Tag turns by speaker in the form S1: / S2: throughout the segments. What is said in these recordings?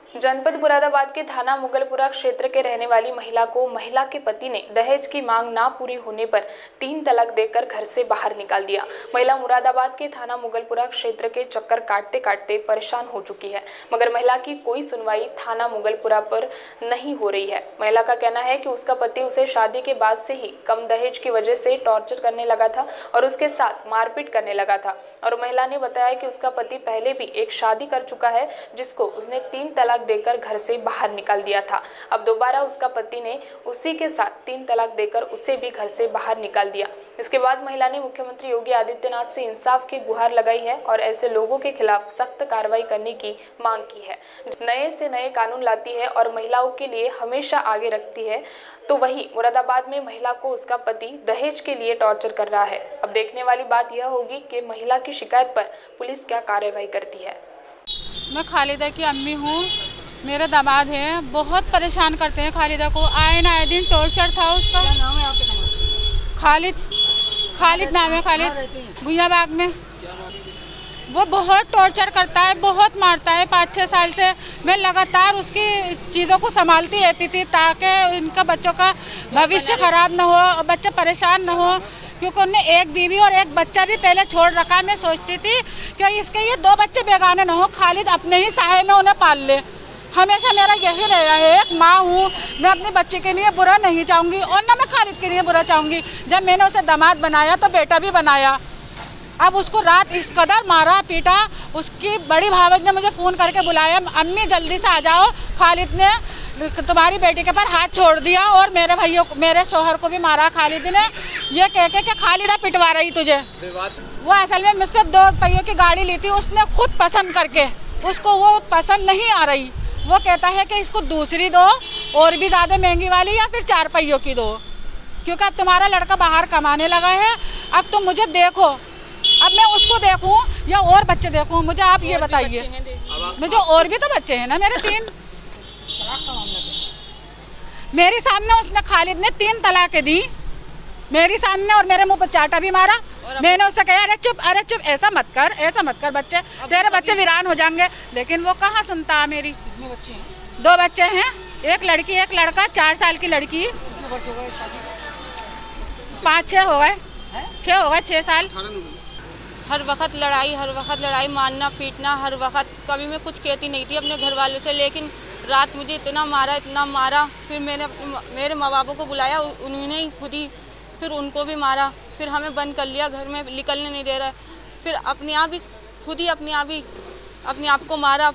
S1: जनपद मुरादाबाद के थाना मुगलपुरा क्षेत्र के रहने वाली महिला को महिला के पति ने दहेज की मांग ना पूरी होने पर 3 तलाक देकर घर से बाहर निकाल दिया। महिला मुरादाबाद के थाना मुगलपुरा क्षेत्र के चक्कर काटते काटते परेशान हो चुकी है, मगर महिला की कोई सुनवाई थाना मुगलपुरा पर नहीं हो रही है। महिला का कहना है कि उसका पति उसे शादी के बाद से ही कम दहेज की वजह से टॉर्चर करने लगा था और उसके साथ मारपीट करने लगा था। और महिला ने बताया कि उसका पति पहले भी एक शादी कर चुका है, जिसको उसने 3 तलाक देकर घर से बाहर निकाल दिया था। अब दोबारा उसका पति ने उसी के साथ 3 तलाक देकर उसे भी घर से बाहर निकाल दिया। इसके बाद महिला ने मुख्यमंत्री योगी आदित्यनाथ से इंसाफ की गुहार लगाई है और ऐसे लोगों के खिलाफ सख्त कार्रवाई करने की मांग की है। नए से नए कानून लाती है और महिलाओं के लिए हमेशा आगे रखती है, तो वही मुरादाबाद में महिला को उसका पति दहेज के लिए टॉर्चर कर रहा है। अब देखने वाली बात यह होगी कि महिला की शिकायत पर पुलिस क्या कार्रवाई करती है।
S2: मैं खालिदा की अम्मी हूँ, मेरे दामाद हैं, बहुत परेशान करते हैं खालिदा को। आए दिन टॉर्चर था उसका।
S3: क्या नाम है आपके दामाद?
S2: खालिद नाम है, खालिद भुइयाबाग में। वो बहुत टॉर्चर करता है, बहुत मारता है। 5-6 साल से मैं लगातार उसकी चीज़ों को संभालती रहती थी ताकि इनका बच्चों का भविष्य खराब ना हो और बच्चे परेशान ना हो, क्योंकि उन्हें एक बीवी और एक बच्चा भी पहले छोड़ रखा। मैं सोचती थी कि इसके ये 2 बच्चे बेगाने ना हो, खालिद अपने ही साये में उन्हें पाल ले। हमेशा मेरा यही रहा है, एक माँ हूँ, मैं अपने बच्चे के लिए बुरा नहीं चाहूँगी और ना मैं खालिद के लिए बुरा चाहूँगी। जब मैंने उसे दामाद बनाया तो बेटा भी बनाया। अब उसको रात इस कदर मारा पीटा, उसकी बड़ी भावज ने मुझे फ़ोन करके बुलाया, अम्मी जल्दी से आ जाओ, खालिद ने तुम्हारी बेटी के पर हाथ छोड़ दिया और मेरे भाइयों को, मेरे शोहर को भी मारा खालिद ने, ये कह के कि खालिदा पिटवा रही तुझे। वो असल में मुझसे 2 पहियों की गाड़ी ली थी, उसने खुद पसंद करके, उसको वो पसंद नहीं आ रही। वो कहता है कि इसको दूसरी दो और भी ज़्यादा महंगी वाली या फिर 4 पहियों की दो, क्योंकि अब तुम्हारा लड़का बाहर कमाने लगा है, अब तुम मुझे देखो, अब मैं उसको देखूं या और बच्चे देखूं, मुझे आप ये बताइए। मुझे और भी तो बच्चे हैं ना मेरे 3। मेरे सामने उसने खालिद ने 3 तलाकें दी मेरे सामने और मेरे मुंह पर चाटा भी मारा। मैंने उससे कहा अरे चुप, ऐसा मत कर बच्चे, तेरे बच्चे वीरान हो जाएंगे, लेकिन वो कहाँ सुनता। मेरी
S3: कितने बच्चे हैं?
S2: 2 बच्चे हैं, एक लड़की एक लड़का। 4 साल की लड़की।
S3: कितने वर्ष हो गए शादी?
S2: 5-6 हो गए, 6 हो गए, 6 साल।
S4: हर वक्त लड़ाई, मारना पीटना, हर वक्त। कभी मैं कुछ कहती नहीं थी अपने घर वालों से, लेकिन रात मुझे इतना मारा। फिर मैंने मेरे माँ बापों को बुलाया, उन्होंने ही खुद ही फिर उनको भी मारा। फिर हमें बंद कर लिया, घर में निकलने नहीं दे रहा। फिर अपने आप को मारा,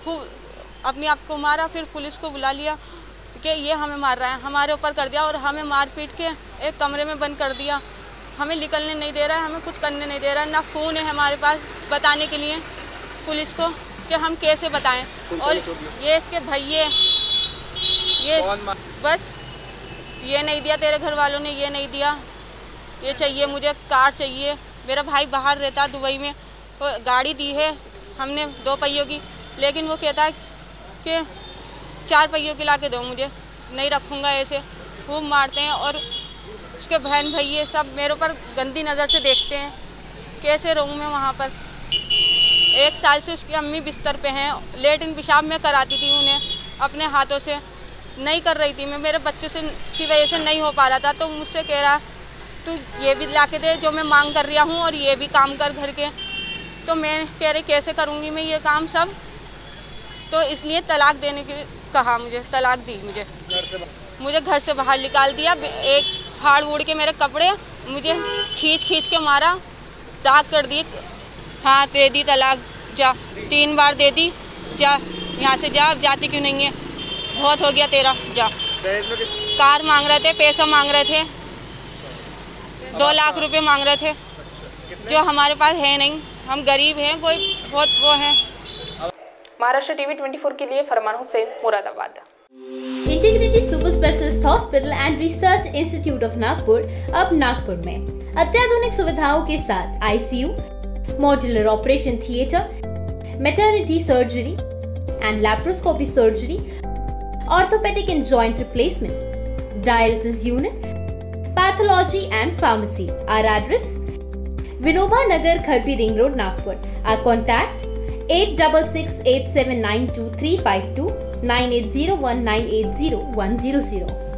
S4: फिर पुलिस को बुला लिया कि ये हमें मार रहा है, हमारे ऊपर कर दिया और हमें मार पीट के एक कमरे में बंद कर दिया। हमें निकलने नहीं दे रहा है, हमें कुछ करने नहीं दे रहा है। ना फ़ोन है हमारे पास बताने के लिए पुलिस को कि हम कैसे बताएं। और ये इसके भैये, ये बस ये नहीं दिया, तेरे घर वालों ने ये नहीं दिया, ये चाहिए मुझे, कार चाहिए। मेरा भाई बाहर रहता दुबई में, तो गाड़ी दी है हमने 2 पहियों की, लेकिन वो कहता है कि 4 पहियों की ला के दो, मुझे नहीं रखूँगा। ऐसे खूब मारते हैं और उसके बहन भैये सब मेरे ऊपर गंदी नज़र से देखते हैं। कैसे रहूँ मैं वहाँ पर? 1 साल से उसकी अम्मी बिस्तर पे हैं, लेटरिन पेशाब में कराती थी उन्हें अपने हाथों से, नहीं कर रही थी मैं, मेरे बच्चे से की वजह से नहीं हो पा रहा था। तो मुझसे कह रहा तू ये भी ला के दे जो मैं मांग कर रहा हूँ और ये भी काम कर घर के। तो मैं कह रही कैसे करूँगी मैं ये काम सब, तो इसलिए तलाक देने की कहा, मुझे तलाक दी। मुझे घर से बाहर निकाल दिया, एक फाड़ उड़ के मेरे कपड़े मुझे खींच के मारा, दाग कर दिए। हाँ दे दी तलाक, जा 3 बार दे दी, जा यहाँ से जा, जाती क्यों नहीं है, बहुत हो गया तेरा, जा। कार मांग रहे थे, पैसा मांग रहे थे, 2 लाख रुपए मांग रहे थे, जो हमारे पास है नहीं, हम गरीब हैं, कोई बहुत वो है।
S1: महाराष्ट्र टीवी 24 के लिए Farman Hussain, Moradabad.
S5: Integrity super specialist hospital and research institute of Nagpur अब नागपुर में अत्याधुनिक सुविधाओं के साथ ICU, modular operation theatre, maternity surgery and laparoscopy surgery, orthopaedic and joint replacement, dialysis unit, pathology and pharmacy. Our address: Vinoba Nagar, Kharbi Ring Road, Nagpur. Our contact 8668792352 9801980100।